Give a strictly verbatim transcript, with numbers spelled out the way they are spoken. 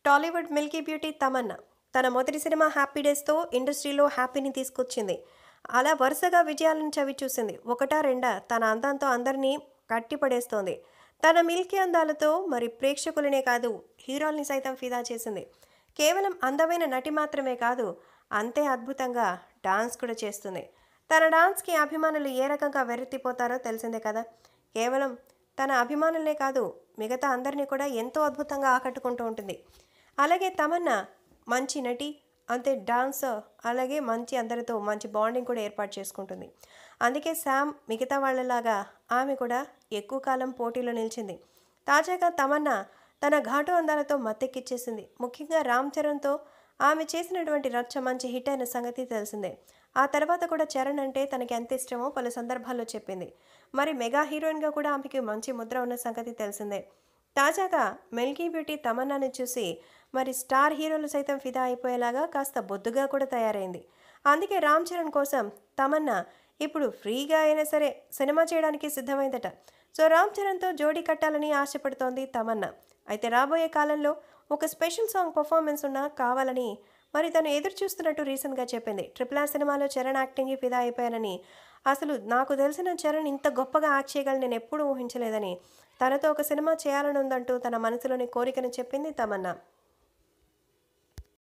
Tollywood Milky beauty Tamannaah తన మొదటి cinema happy డేస్తో ఇండస్ట్రీలో హ్యాపీని తీసుకొచ్చింది. అలా వరుసగా విజయాలను చవిచూసింది. ఒకటా రెండా తన అందంతో అందరినీ కట్టిపడేస్తోంది. తన మిల్కీ అందాలతో మరి ప్రేక్షకులనే కాదు హీరోల్ని సైతం ఫిదా చేసింది. కేవలం అందమైన నటి మాత్రమే కాదు, అంతే అద్భుతంగా డాన్స్ కూడా చేస్తుంది. తన డాన్స్కి అభిమానులు ఏ రకంగా వెర్రెత్తిపోతారో తెలిసిందే కదా. కేవలం తన అభిమానులనే కాదు, మిగతా అందరినీ కూడా ఎంతో అద్భుతంగా ఆకట్టుకుంటూ ఉంటుంది. అలాగే తమన్నా మంచి నటి, అంతే డాన్సర్, అలాగే మంచి అందరితో మంచి బాండింగ్ కూడా ఏర్పాటు చేసుకుంటుంది. అందుకే శామ్ మిగతా వాళ్ళలాగా ఆమె కూడా ఎక్కువ కాలం పోటీలో నిలిచింది. తాజాగా తమన్నా తన ఘాటు అందాలతో మత్తెక్కిచ్చేసింది. ముఖ్యంగా రామ్ చరణ్తో ఆమె చేసినటువంటి రచ్చ మంచి హిట్ అయిన సంగతి తెలిసిందే. ఆ తర్వాత కూడా చరణ్ అంటే తనకి ఎంత ఇష్టమో పలు సందర్భాల్లో చెప్పింది. మరి మెగా హీరోయిన్గా కూడా ఆమెకి మంచి ముద్ర ఉన్న సంగతి తెలిసిందే. తాజాగా మిల్కీ బ్యూటీ తమన్నాని చూసి మరి స్టార్ హీరోలు సైతం ఫిదా అయిపోయేలాగా కాస్త బొద్దుగా కూడా తయారైంది. అందుకే రామ్ చరణ్ కోసం తమన్నా ఇప్పుడు ఫ్రీగా అయినా సరే సినిమా చేయడానికి సిద్ధమైందట. సో రామ్ చరణ్తో జోడీ కట్టాలని ఆశపడుతోంది తమన్నా. అయితే రాబోయే కాలంలో ఒక స్పెషల్ సాంగ్ పర్ఫార్మెన్స్ ఉన్నా కావాలని మరి తను ఎదురు చూస్తున్నట్టు రీసెంట్గా చెప్పింది. ట్రిపుల్ ఆర్ సినిమాలో చరణ్ యాక్టింగ్కి ఫిదా అయిపోయానని, అసలు నాకు తెలిసిన చరణ్ ఇంత గొప్పగా యాక్ట్ చేయగలని నేను ఎప్పుడూ ఊహించలేదని, తనతో ఒక సినిమా చేయాలని ఉందంటూ తన మనసులోని కోరికను చెప్పింది తమన్నా.